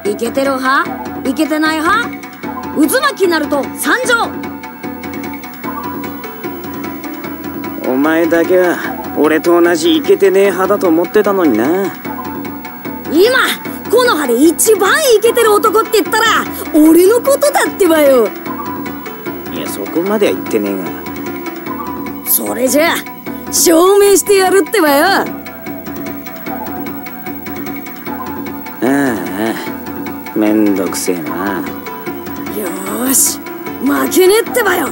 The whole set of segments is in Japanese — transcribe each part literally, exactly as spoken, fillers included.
イケてる派イケてない派、渦巻きになると参上。 お前だけは俺と同じイケてねえ派だと思ってたのにな。 今この葉で一番イケてる男って言ったら俺のことだってばよ。 いやそこまでは言ってねえが。 それじゃあ証明してやるってばよ。 ああめんどくせえな。 よーし負けねえってばよ。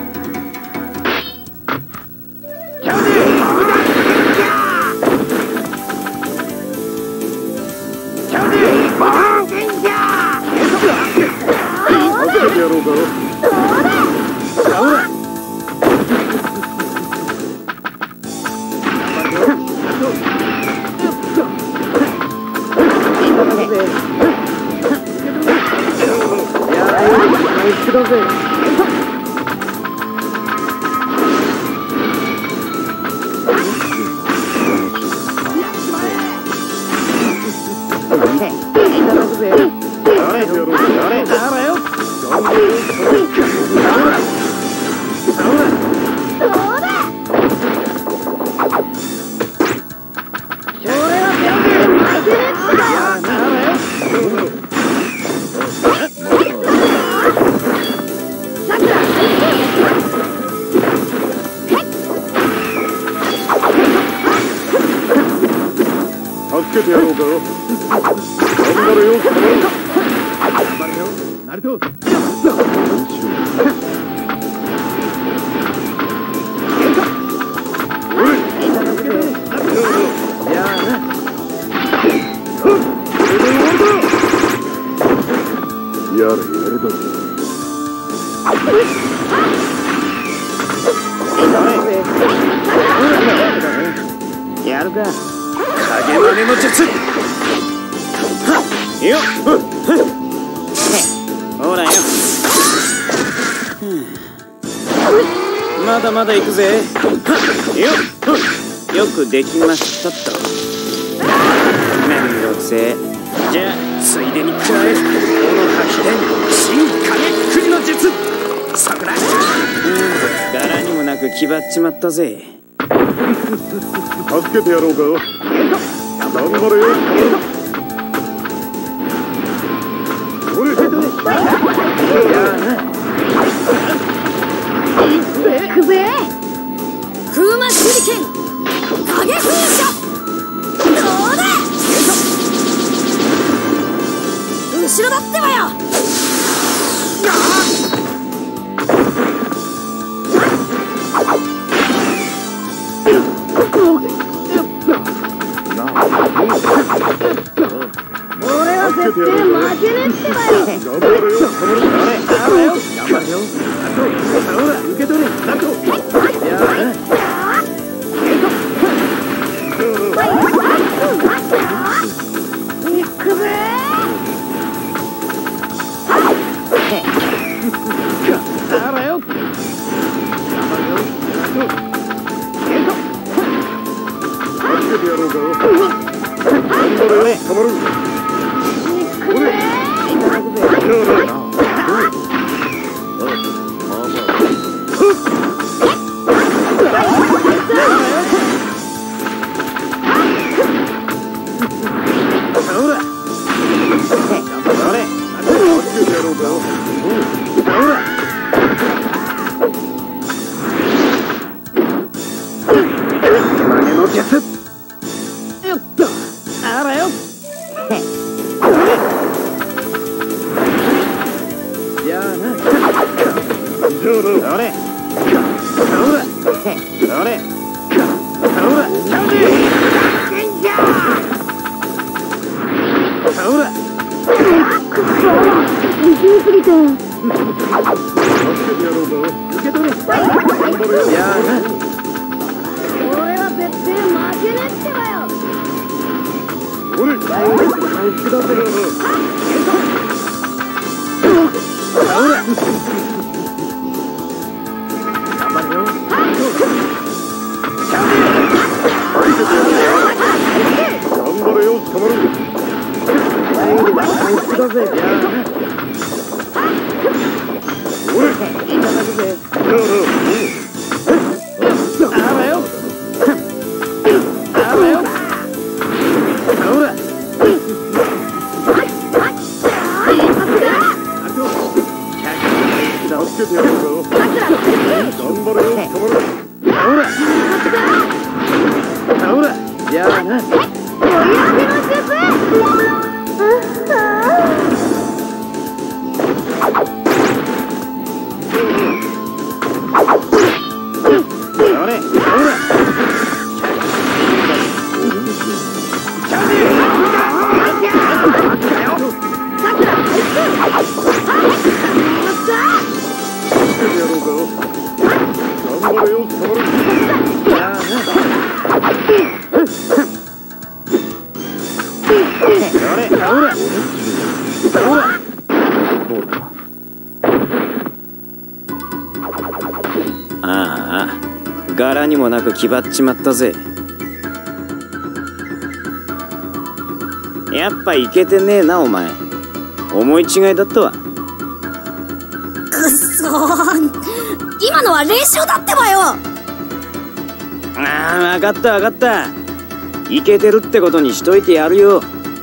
助けてやろうか。頑張れよ。頑張れよ。ナルト。やれやれだ。 やるか。影の根の術。よっ。ほらよ。まだまだ行くぜ。よっ。よくできましたと。めんどくせえ。じゃあついでに加え。この吐き点新影くじの術。そこだ。うん柄にもなく気張っちまったぜ。 助けてやろうか。頑張れよ。おれ。 行くぜ。風魔手裏剣影風車。どうだ。後ろだってばよ。俺は絶対負けねえってばよ。 頑張れよ。頑張れよ。頑張れよ。ほら受け取れ。ナルト。やあ。 行くぜ。 あらよ。頑張れよ。ナルト。助けてやろうか。頑張れよ。たまる。おれ。 頑張れよ。捕まる。 全員でワンパン一だぜ。いや俺いただくぜ。あばよあばよほら助けてやるぞ。頑張れよ、捕まれ。ほらほらじゃあな。ほれほらああ、柄にもなく気張っちまったぜ。やっぱイケてねえなお前。思い違いだったわ。 くっそー、今のは練習だってばよ。 ああ、分かった分かった。イケてるってことにしといてやるよ。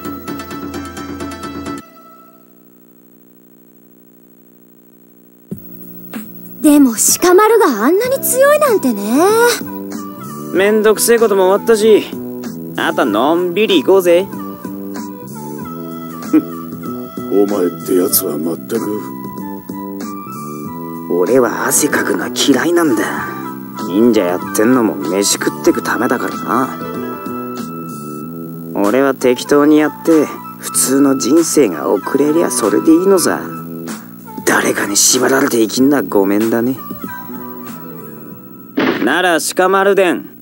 でも鹿丸があんなに強いなんてね。 めんどくせえことも終わったし、あとはのんびり行こうぜ。 お前ってやつはまったく。 俺は汗かくのは嫌いなんだ。忍者やってんのも飯食ってくためだからな。俺は適当にやって普通の人生が送れりゃそれでいいのさ。誰かに縛られて生きんなごめんだね。なら鹿丸伝